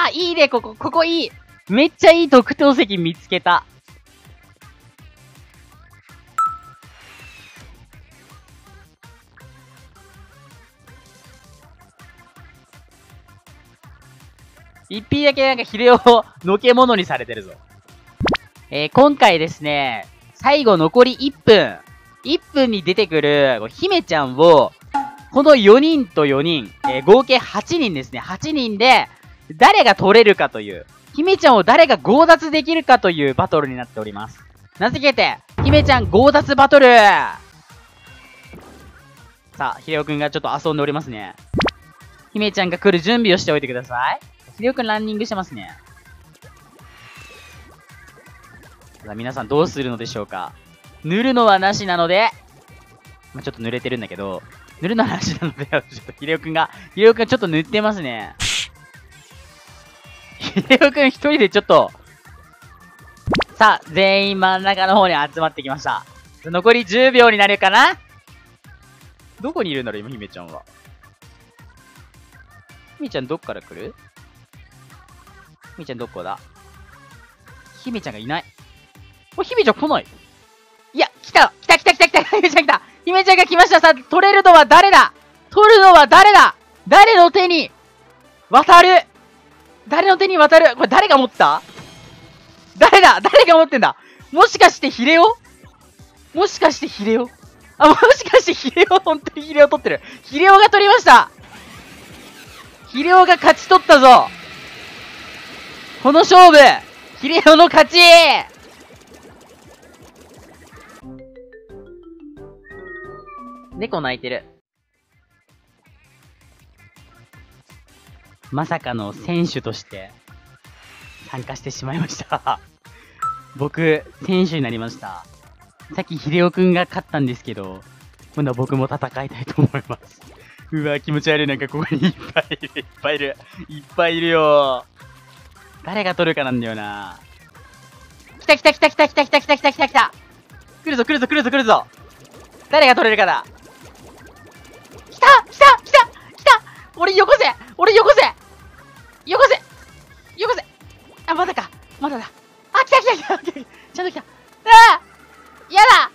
あ、いいね、ここいい。めっちゃいい特等席見つけた。一匹だけなんかヒレをのけ物にされてるぞ。今回ですね、最後残り1分。1分に出てくる姫ちゃんを、この4人と4人、合計8人ですね。8人で、誰が取れるかという、姫ちゃんを誰が強奪できるかというバトルになっております。名付けて、姫ちゃん強奪バトル。さあ、ひでおくんがちょっと遊んでおりますね。姫ちゃんが来る準備をしておいてください。ひでおくんランニングしてますね。さあ、皆さんどうするのでしょうか。塗るのはなしなので、まあ、ちょっと濡れてるんだけど、塗るのはなしなので、ちょっとひでおくんがちょっと塗ってますね。ひでおくん一人でちょっと、さあ、全員真ん中の方に集まってきました。残り10秒になるかな。どこにいるんだろう、今、姫ちゃんは。姫ちゃんどっから来る？姫ちゃんどこだ？姫ちゃんがいない。姫ちゃん来ない。いや、来た姫ちゃん来た。姫ちゃんが来ました。さあ、取れるのは誰だ？取るのは誰だ？誰の手に渡る？誰の手に渡る？これ誰が持ってた？誰が持ってんだ？もしかしてヒレオ？あ、もしかしてヒレオ本当にヒレオ取ってる。ヒレオが取りました。ヒレオが勝ち取ったぞ。この勝負、ヒレオの勝ち。猫泣いてる。まさかの選手として参加してしまいました。僕、選手になりました。さっき秀夫くんが勝ったんですけど、今度は僕も戦いたいと思います。うわ、気持ち悪い。なんかここにいっぱいいるよ。誰が取るかなんだよな。来た。来るぞ。誰が取れるかだ。来た。俺よこせ。あ、まだだ。あ、来た。ちゃんと来た。ああ、やだ。